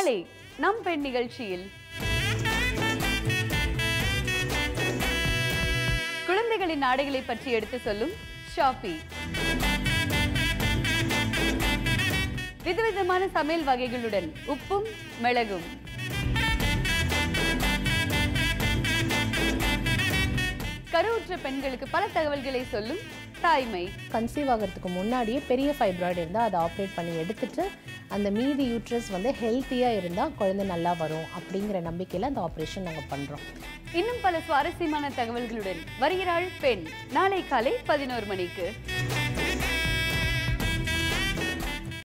நாளை நம் பெண் நிகழ்ச்சியில் குழந்தைகளின் ஆடைகளை பற்றி எடுத்து சொல்லும் ஷாஃபி, விதவிதமான சமையல் வகைகளுடன் உப்பும் மிளகும், கருவுற்ற பெண்களுக்கு பல தகவல்களை சொல்லும் தாய்மை. கன்சீவ் ஆகிறதுக்கு முன்னாடியே பெரிய ஃபைப்ராய்டு இருந்தால் அதை ஆப்ரேட் பண்ணி எடுத்துட்டு அந்த மீதி யூட்ரஸ் வந்து ஹெல்த்தியாக இருந்தால் குழந்தை நல்லா வரும் அப்படிங்கிற நம்பிக்கையில் அந்த ஆப்ரேஷன் நாங்கள் பண்ணுறோம். இன்னும் பல சுவாரஸ்யமான தகவல்களுடன் வருகிறாள் பெண், நாளை காலை 11 மணிக்கு.